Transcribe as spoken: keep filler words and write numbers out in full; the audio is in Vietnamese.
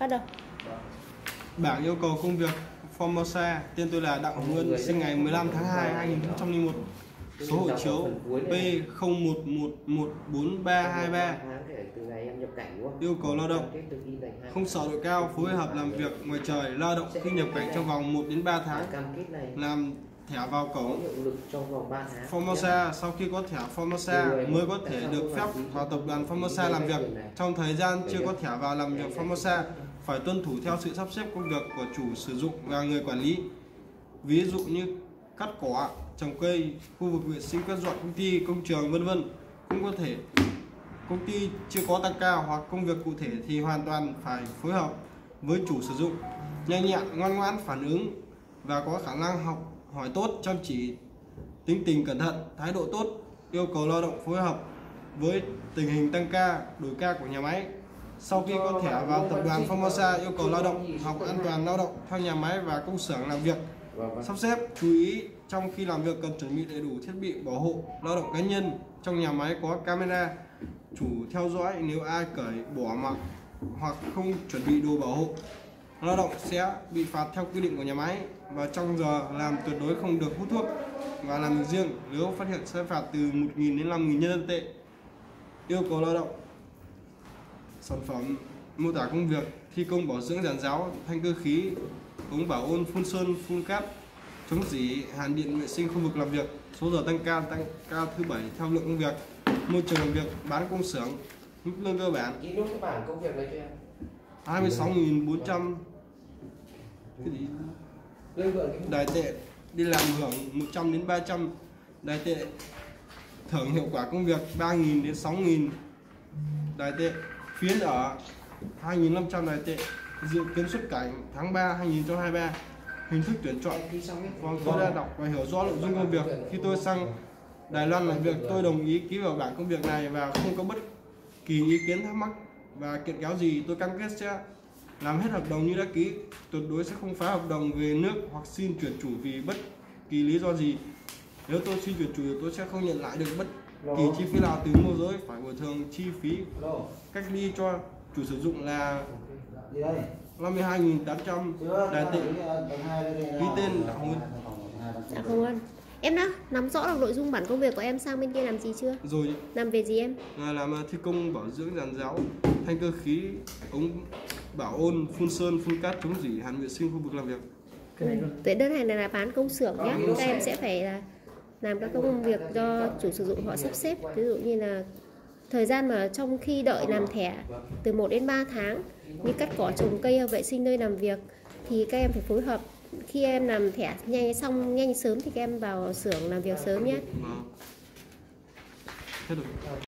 Bắt đầu. Bảng yêu cầu công việc Formosa. Tên tôi là Đặng Hồng Ngân, sinh ngày mười lăm tháng hai năm hai nghìn không trăm lẻ một. Số hộ chiếu P không một một một bốn ba hai ba. Yêu cầu lao động không sợ độ cao, phối hợp làm việc ngoài trời, lao động khi nhập cảnh trong vòng một đến ba tháng, làm thẻ vào cổng Formosa. Sau khi có thẻ Formosa mới có thể được phép vào tập đoàn Formosa làm việc. Trong thời gian chưa có thẻ vào làm việc Formosa, phải tuân thủ theo sự sắp xếp công việc của chủ sử dụng và người quản lý. Ví dụ như cắt cỏ, trồng cây, khu vực vệ sinh quét dọn công ty, công trường, vân vân. Cũng có thể công ty chưa có tăng ca hoặc công việc cụ thể thì hoàn toàn phải phối hợp với chủ sử dụng, nhanh nhẹn, ngoan ngoãn, phản ứng và có khả năng học hỏi tốt, chăm chỉ, tính tình cẩn thận, thái độ tốt. Yêu cầu lao động phối hợp với tình hình tăng ca, đổi ca của nhà máy. Sau khi có thẻ vào tập đoàn Formosa, yêu cầu lao động học an toàn lao động theo nhà máy và công xưởng làm việc. Sắp xếp chú ý trong khi làm việc cần chuẩn bị đầy đủ thiết bị bảo hộ lao động cá nhân. Trong nhà máy có camera chủ theo dõi nếu ai cởi bỏ mặc hoặc không chuẩn bị đồ bảo hộ. Lao động sẽ bị phạt theo quy định của nhà máy, và trong giờ làm tuyệt đối không được hút thuốc và làm việc riêng. Nếu phát hiện sẽ phạt từ một nghìn đến năm nghìn nhân dân tệ. Yêu cầu lao động sản phẩm mô tả công việc: thi công bảo dưỡng giàn giáo, thanh cơ khí, ống bảo ôn, phun sơn, phun cát, chống rỉ, hàn điện, vệ sinh khu vực làm việc. Số giờ tăng ca tăng ca thứ bảy theo lượng công việc. Môi trường làm việc bán công xưởng. Mức lương cơ bản hai mươi sáu nghìn bốn trăm đài tệ, đi làm hưởng một trăm đến ba trăm đài tệ, thưởng hiệu quả công việc ba nghìn đến sáu nghìn đài tệ, phiến ở hai nghìn năm trăm đài tệ. Dự kiến xuất cảnh tháng ba hai nghìn không trăm hai mươi ba. Hình thức tuyển chọn: vâng, tôi đã đọc và hiểu rõ nội dung công việc. Khi tôi sang Đài Loan làm việc, tôi đồng ý ký vào bảng công việc này và không có bất kỳ ý kiến thắc mắc và kiện cáo gì. Tôi cam kết sẽ làm hết hợp đồng như đã ký, tuyệt đối sẽ không phá hợp đồng về nước hoặc xin chuyển chủ vì bất kỳ lý do gì. Nếu tôi xin chuyển chủ, tôi sẽ không nhận lại được bất kỳ chi phí nào từ môi giới, phải bồi thường chi phí cách ly cho chủ sử dụng là năm mươi hai nghìn tám trăm đài tệ. Ký tên Đặng Ngân. Dạ không ơn. Em đã nắm rõ được nội dung bản công việc của em sang bên kia làm gì chưa? Rồi. Làm về gì em? À, làm thi công bảo dưỡng giàn giáo, thanh cơ khí, ống bảo ôn, phun sơn, phun cát, chống rỉ, hàn vệ sinh khu vực làm việc. Ừ. Tuyển đơn hàng này là bán công xưởng nhé. Các em sẽ phải là làm các công việc do chủ sử dụng họ sắp xếp. Ví dụ như là thời gian mà trong khi đợi làm thẻ từ một đến ba tháng, như cắt cỏ, trồng cây, vệ sinh nơi làm việc, thì các em phải phối hợp. Khi em làm thẻ nhanh xong nhanh sớm thì các em vào xưởng làm việc sớm nhé. Hết rồi.